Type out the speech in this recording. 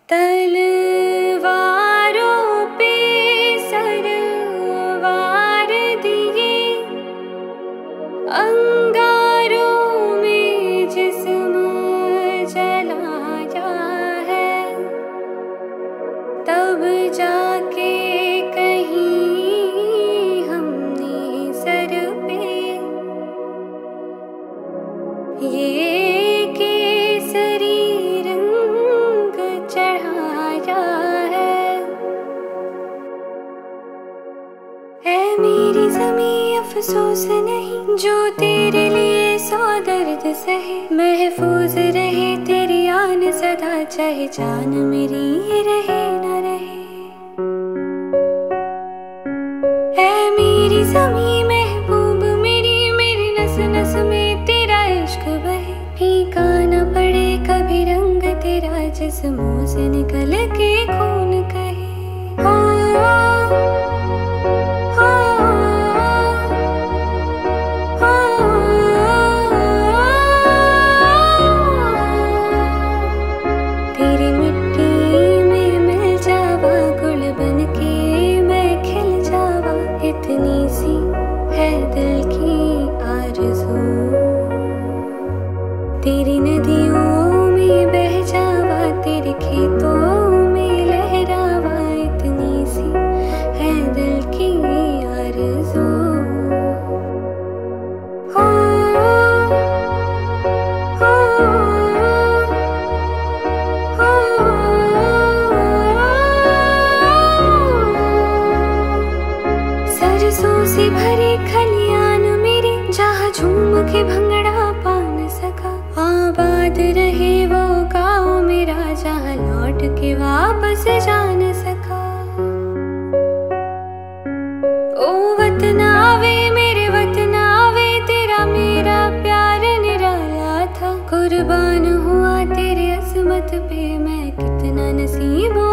तलवारों पे सरवार दिए, अंगारों में जिस्म जलाया है, तब जाके कहीं हमने सर पे ये केसरी रंग चढ़ाया है। ऐ मेरी ज़मीं अफसोस नहीं जो तेरे लिए सौ दर्द सहे, महफूज रहे तेरी आन सदा चाहे जान मेरी रहे न रहे। ऐ मेरी ज़मीं महबूब मेरी, मेरी नस नस में तेरा इश्क बहे, फीका न पड़े कभी रंग तेरा जिस्मों से निकल के खून कहे। हो तेरी मिट्टी में मिल जावा, गुल बन के मैं खिल जावा, इतनी सी है दिल की आरज़ू। तेरी नदियों में बह जावा, तेरे खेतों में लहरावा, इतनी सी है दिल की आरज़ू। हो हो हो सरसों से भरे खलियान मेरे, जहाँ झूम के भंगड़ा पा न सका, आबाद रहे वो गाँव मेरा जहाँ लौट के वापस जा न सका। ओ वतन आवे मेरे वतन आवे, तेरा मेरा प्यार निराला था, कुर्बान हुआ तेरे अज़मत पे मैं कितना नसीबों